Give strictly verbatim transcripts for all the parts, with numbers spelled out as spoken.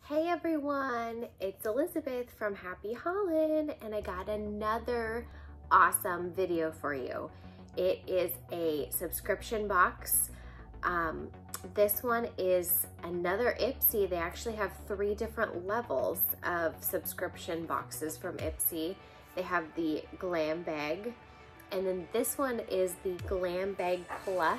Hey everyone, it's Elizabeth from Happy Haulin', and I got another awesome video for you. It is a subscription box. Um, this one is another Ipsy. They actually have three different levels of subscription boxes from Ipsy. They have the Glam Bag, and then this one is the Glam Bag Plus.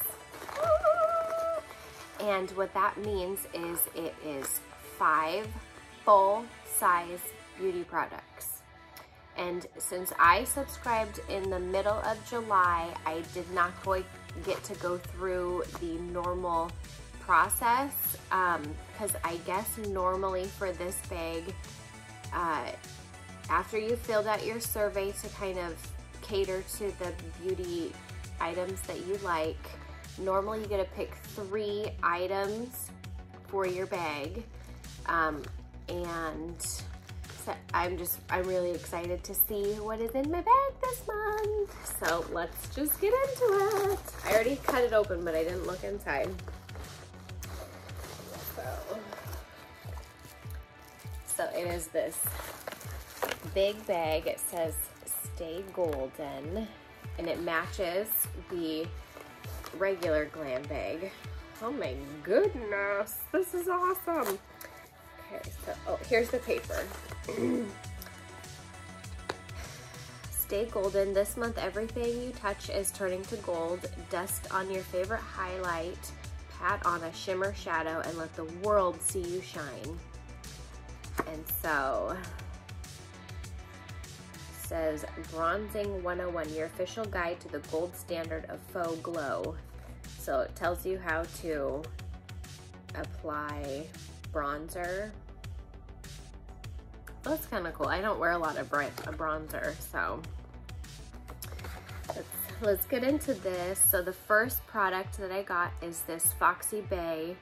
And what that means is it is five full-size beauty products. And since I subscribed in the middle of July, I did not quite get to go through the normal process because um, I guess normally for this bag, uh, after you filled out your survey to kind of cater to the beauty items that you like, normally you get to pick three items for your bag. Um, and so I'm just, I'm really excited to see what is in my bag this month. So let's just get into it. I already cut it open, but I didn't look inside. So, so it is this big bag. It says Stay Golden, and it matches the regular Glam Bag. Oh my goodness, this is awesome. Okay, so, oh, here's the paper. Stay golden. This month, everything you touch is turning to gold. Dust on your favorite highlight, pat on a shimmer shadow, and let the world see you shine. And so, it says Bronzing one oh one, your official guide to the gold standard of faux glow. So it tells you how to apply bronzer. That's kind of cool. I don't wear a lot of bright a bronzer, so let's, let's get into this. So the first product that I got is this Foxy Bay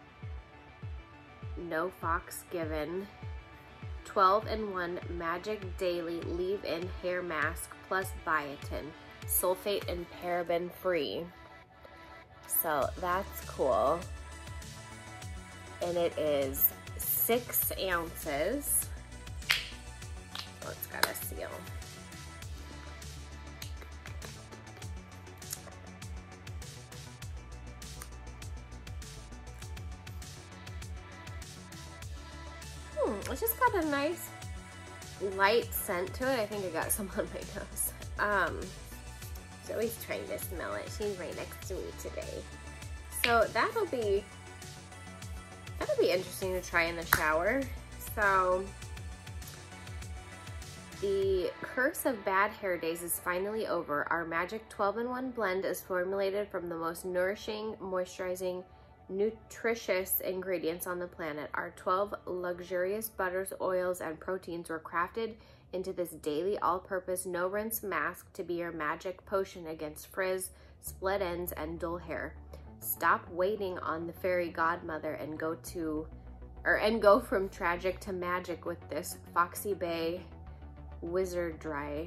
No Fox Given twelve in one Magic Daily Leave-In Hair Mask plus Biotin, sulfate and paraben free. So that's cool. And it is six ounces. Oh, it's got a seal. Hmm, it's just got a nice light scent to it. I think I got some on my nose. Um, Zoe's trying to smell it. She's right next to me today. So that'll be that'll be interesting to try in the shower. So the curse of bad hair days is finally over. Our magic twelve in one blend is formulated from the most nourishing, moisturizing, nutritious ingredients on the planet. Our twelve luxurious butters, oils, and proteins were crafted into this daily all-purpose no-rinse mask to be your magic potion against frizz, split ends, and dull hair. Stop waiting on the fairy godmother and go to, or and go from tragic to magic with this Foxy Bay Wizard Dry.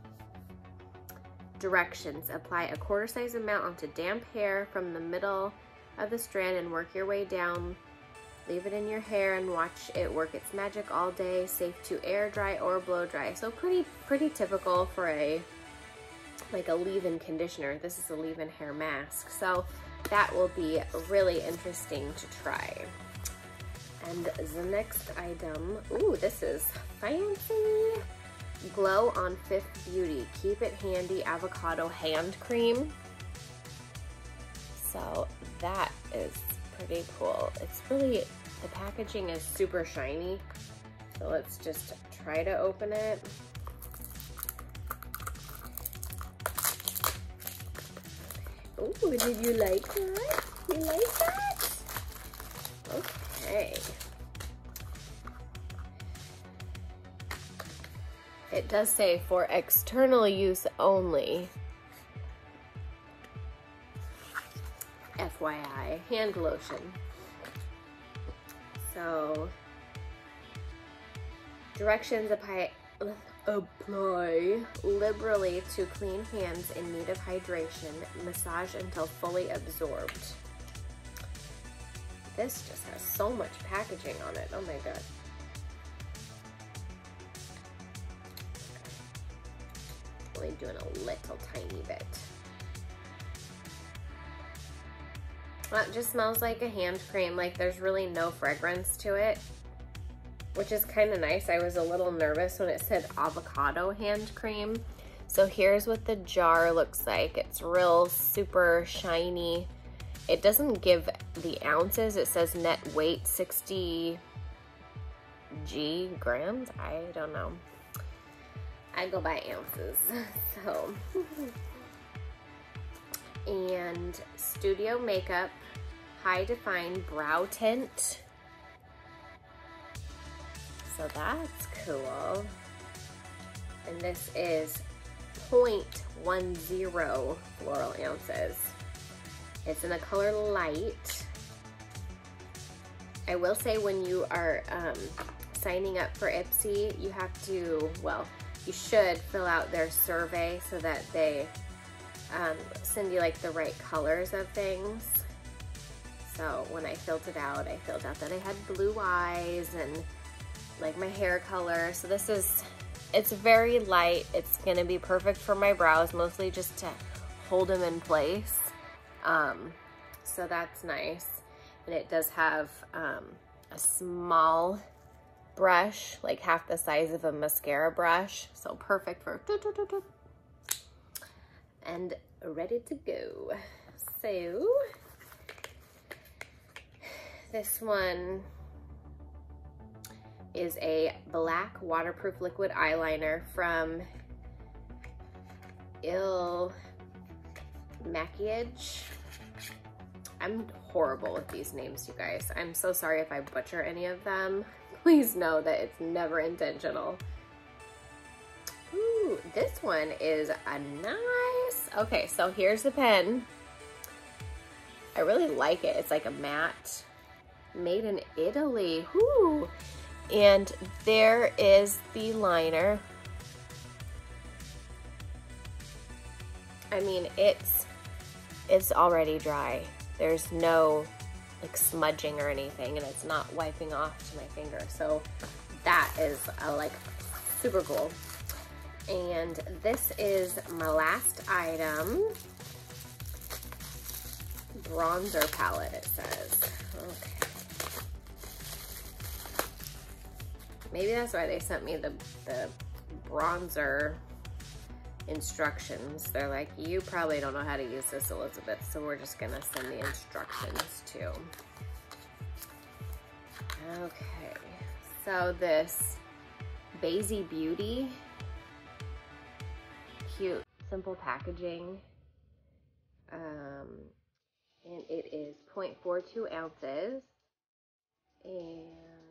Directions: apply a quarter size amount onto damp hair from the middle of the strand and work your way down. Leave it in your hair and watch it work its magic all day. Safe to air dry or blow dry. So pretty pretty typical for a like a leave-in conditioner. This is a leave-in hair mask. So that will be really interesting to try. And the next item, ooh, this is fancy. Glow on Fifth Beauty. Keep it handy avocado hand cream. So that is pretty cool. It's really, the packaging is super shiny. So let's just try to open it. Oh, did you like that? You like that? Okay. It does say for external use only. F Y I, hand lotion. So, directions: apply, apply liberally to clean hands in need of hydration. Massage until fully absorbed. this just has so much packaging on it. Oh my God. Only doing a little tiny bit. Well, it just smells like a hand cream. Like there's really no fragrance to it, which is kind of nice. I was a little nervous when it said avocado hand cream. So here's what the jar looks like. It's real super shiny. It doesn't give the ounces. It says net weight sixty G grams. I don't know. I go by ounces. So, and Studio Makeup High Define Brow Tint. So that's cool. And this is zero point one zero floral ounces. It's in the color light. I will say when you are um, signing up for Ipsy, you have to, well, you should fill out their survey so that they um, send you like the right colors of things. So when I filled it out, I filled out that I had blue eyes and like my hair color. So this is, it's very light. It's gonna be perfect for my brows, mostly just to hold them in place. Um, so that's nice. And it does have um, a small brush, like half the size of a mascara brush. So perfect for doo -doo -doo -doo. And ready to go. So this one is a black waterproof liquid eyeliner from Il Makiage. I'm horrible with these names, you guys. I'm so sorry if I butcher any of them. Please know that it's never intentional. Ooh, this one is a nice, okay, so here's the pen. I really like it. It's like a matte, made in Italy. Whoo! And there is the liner. I mean, it's it's already dry. There's no like smudging or anything, and it's not wiping off to my finger. So that is uh, like super cool. And this is my last item. Bronzer palette, it says. Okay. Maybe that's why they sent me the, the bronzer instructions. They're like, you probably don't know how to use this, Elizabeth, so we're just gonna send the instructions too. Okay, so this Basie Beauty, cute, simple packaging, um, and it is zero point four two ounces, and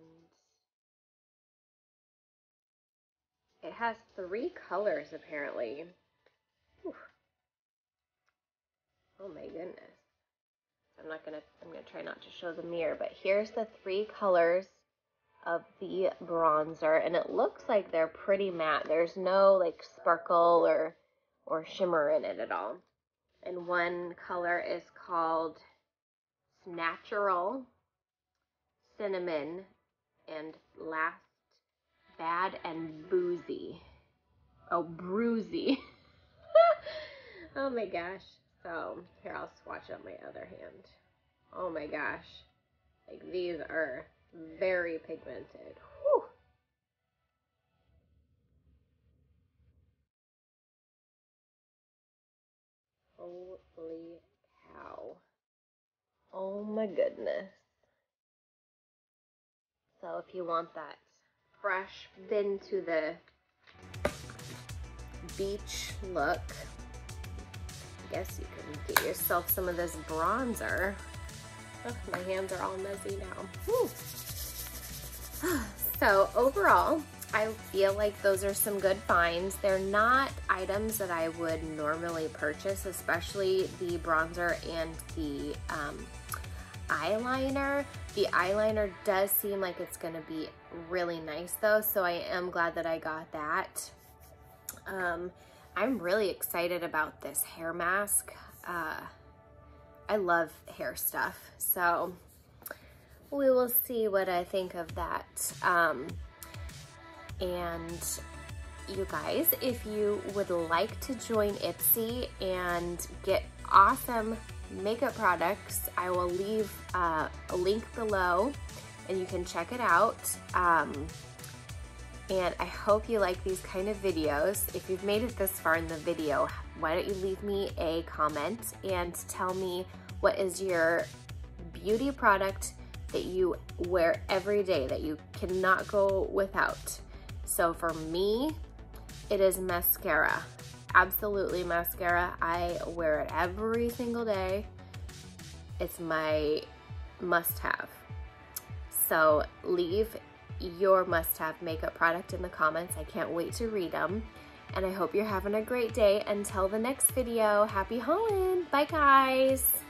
it has three colors apparently. Whew. Oh my goodness. I'm not gonna, I'm gonna try not to show the mirror, but here's the three colors of the bronzer, and it looks like they're pretty matte. There's no like sparkle or, or shimmer in it at all. And one color is called Natural, Cinnamon, and last Bad and Boozy. Oh, Bruisey. Oh my gosh. So here, I'll swatch up my other hand. Oh my gosh. Like these are very pigmented. Whew. Holy cow. Oh my goodness. So if you want that fresh, been to the beach look, I guess you can get yourself some of this bronzer. Oh, my hands are all messy now. Whew. So overall, I feel like those are some good finds. They're not items that I would normally purchase, especially the bronzer and the um, eyeliner. The eyeliner does seem like it's gonna be really nice though, so I am glad that I got that. Um, I'm really excited about this hair mask. Uh, I love hair stuff, so we will see what I think of that. Um, and you guys, if you would like to join Ipsy and get awesome makeup products, I will leave uh, a link below and you can check it out. Um, and I hope you like these kind of videos. If you've made it this far in the video, why don't you leave me a comment and tell me what is your beauty product that you wear every day that you cannot go without. So for me, it is mascara. Absolutely mascara. I wear it every single day. It's my must-have. So leave your must-have makeup product in the comments. I can't wait to read them. And I hope you're having a great day. Until the next video, happy hauling. Bye guys.